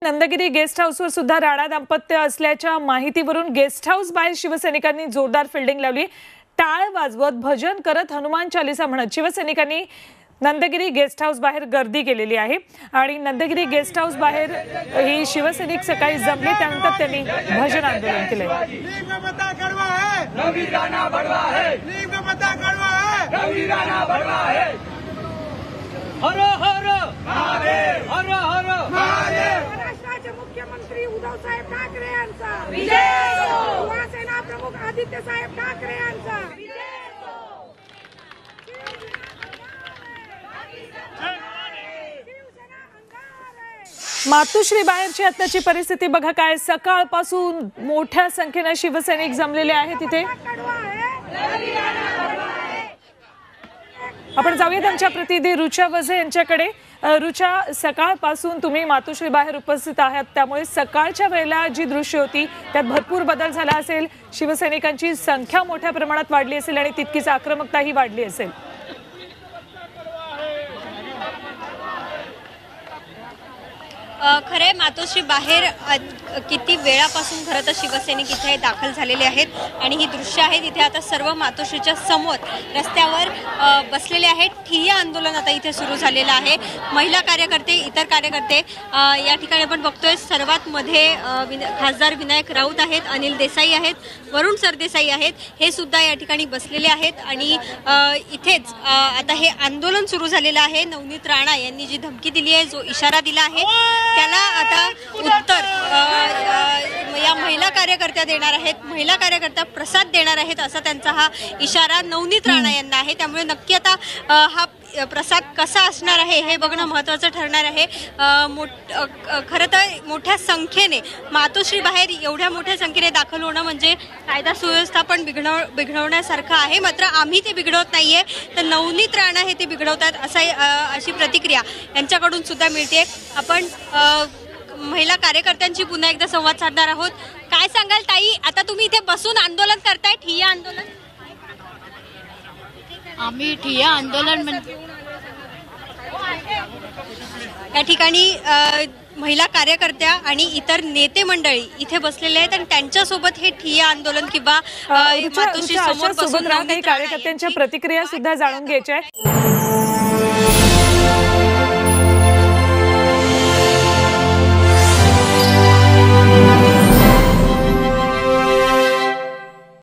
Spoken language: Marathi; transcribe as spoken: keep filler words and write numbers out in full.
नंदगिरी गेस्ट हाऊसवर सुद्धा राणा दाम्पत्य असल्याच्या माहितीवरून गेस्ट हाऊस बाहेर शिवसैनिकांनी जोरदार फिल्डिंग लावली। टाळ वाजवत भजन करत हनुमान चालीसा म्हणत शिवसैनिकांनी नंदगिरी गेस्ट हाऊस बाहेर गर्दी केलेली आहे आणि नंदगिरी गेस्ट हाऊस बाहेर ही शिवसैनिक सकाळी जमले त्यानंतर त्यांनी भजन आंदोलन केले। हर हर महादेव हर हर महादेव। महाराष्ट्राचे मुख्यमंत्री उद्धव साहेब ठाकरे यांचा विजय हो। युवासेना प्रमुख आदित्य साहेब ठाकरे यांचा विजय हो। मातोश्री बाहेरची आताची परिस्थिती बघा काय, सकाळपासून मोठ्या संख्येने शिवसैनिक जमलेले आहेत तिथे। आपण जाऊया त्यांच्या प्रतिनिधी रुचा वझे यांच्याकडे। रुचा, सकाळपासून तुम्ही मातोश्री बाहेर उपस्थित आहात, त्यामुळे सकाळच्या वेळेला जी दृश्य होती त्यात भरपूर बदल झाला असेल, शिवसैनिकांची संख्या मोठ्या प्रमाणात वाढली असेल आणि तितकीच आक्रमकताही वाढली असेल। खरे मातोश्री बाहेर किती वेळापासून खरं तर शिवसैनिक इथे दाखल झालेले आहेत आणि ही दृश्य आहेत इथे आता सर्व मातोश्रीच्या समोर रस्त्यावर बसलेले आहेत। ठिय्या आंदोलन आता इथे सुरू झालेलं आहे। महिला कार्यकर्ते, इतर कार्यकर्ते या ठिकाणी आपण बघतोय। सर्वात मध्ये खासदार विनायक राऊत आहेत, अनिल देसाई आहेत, वरुण सरदेसाई आहेत, हे सुद्धा या ठिकाणी बसलेले आहेत आणि इथेच आता हे आंदोलन सुरू झालेलं आहे। नवनीत राणा यांनी जी धमकी दिली आहे, जो इशारा दिला आहे, त्याला आता उत्तर या महिला कार्यकर्त्या देणार आहेत। महिला कार्यकर्त्या प्रसाद देणार आहेत असा त्यांचा हा इशारा नवनीत राणा यांना आहे। त्यामुळे नक्की आता हा प्रसाद कसा असणार आहे हे बघणं महत्त्वाचं ठरणार आहे। खरं तर मोठ्या संख्येने मातोश्री बाहेर एवढ्या मोठ्या संख्येने दाखल होणं म्हणजे कायदा सुव्यवस्था पण बिघडव बिघडवण्यासारखं आहे। मात्र आम्ही ते बिघडवत नाहीये, तर नवनीत राणा हे ते बिघडवतात असा अशी प्रतिक्रिया यांच्याकडून सुद्धा मिळते। आपण महिला कार्यकर्त्यांची पुन्हा एकदा संवाद साधणार आहोत। काय सांगाल ताई, आता तुम्ही इथे बसून आंदोलन करताय, ठिय्या आंदोलन? आम्ही ठिय्या आंदोलन म्हणजे या ठिकाणी महिला कार्यकर्त्या आणि इतर नेते मंडळी इथे बसलेले आहेत आणि त्यांच्यासोबत हे ठिय्या आंदोलन किंवा मातोश्री समोर बसून कार्यकर्त्यांच्या प्रतिक्रिया सुद्धा जाणून घ्यायच्या आहेत।